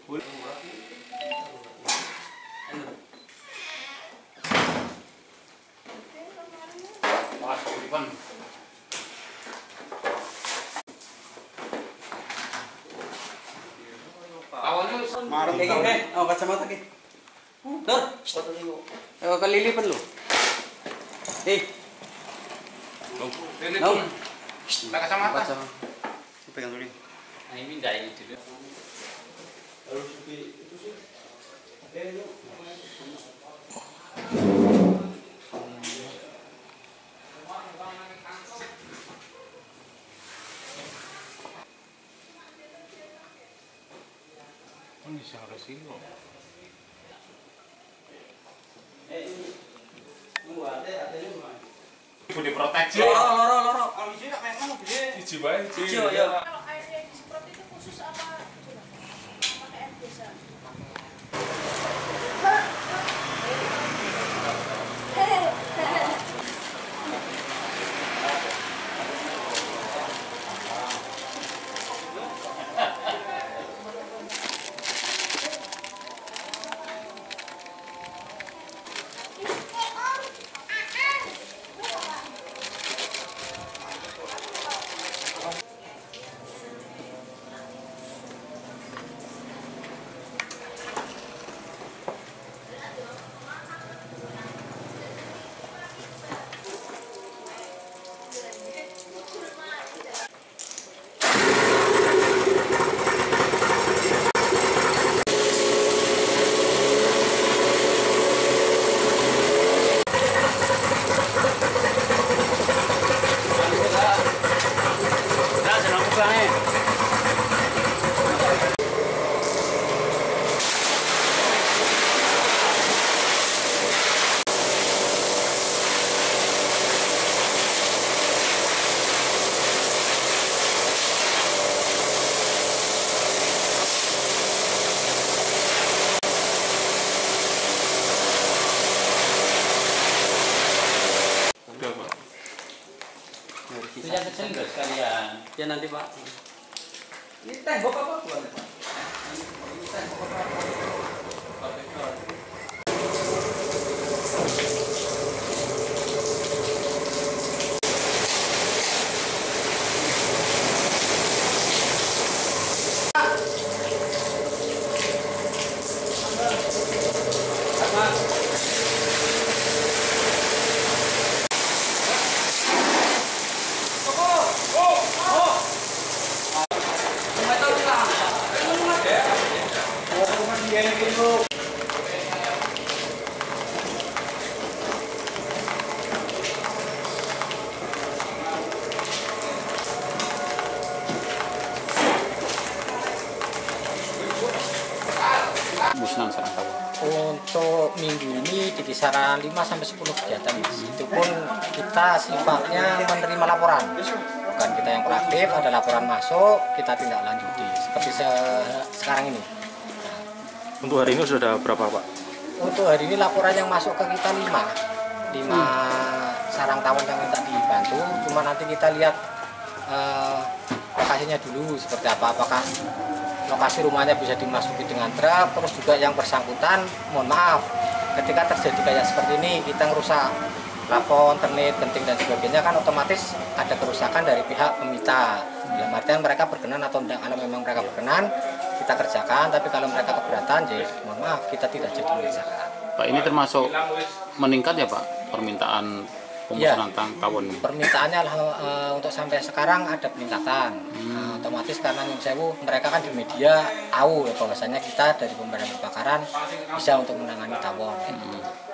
Oh, kacamata ke. Dor. Ayo kalilipan lo. Lilipin. Kacamata. Pegang dulu. Nah, ini enggak ini dulu. Harus itu sih. Ini siapa sih lo? Ibu diproteksi. Loro. Kalau di sini tak pengen mau gede. Siji wae, siji. Kalau air yang disemprot itu khusus apa? Pakai air biasa. Itu yang kecil enggak sekalian? Ya nanti Pak. Ini tembok apa bukan Pak? Ini tembok apa? Musnah sarang tawon. Untuk minggu ini di kisaran 5 sampai 10 kegiatan. Itu pun kita sifatnya menerima laporan. Bukan kita yang proaktif, ada laporan masuk, kita tindak lanjuti. Seperti sekarang ini. Untuk hari ini sudah berapa Pak? Untuk hari ini laporan yang masuk ke kita 5 sarang tawon yang minta dibantu. Cuma nanti kita lihat lokasinya dulu seperti apa. Apakah lokasi rumahnya bisa dimasuki dengan truk, terus juga yang bersangkutan, mohon maaf, ketika terjadi kayak seperti ini, kita ngerusak plafon, ternit, genting dan sebagainya, kan otomatis ada kerusakan dari pihak peminta. Dalam artian mereka berkenan atau tidak, kalau memang mereka berkenan, kita kerjakan, tapi kalau mereka keberatan, jadi mohon maaf, kita tidak jadi mengerjakan. Pak, ini termasuk meningkat ya Pak, permintaan pemesanan tawon? Permintaannya untuk sampai sekarang ada peningkatan. Otomatis karena Nyun Sewu, mereka kan di media tahu ya bahwasanya kita dari pemadam kebakaran bisa untuk menangani tawon.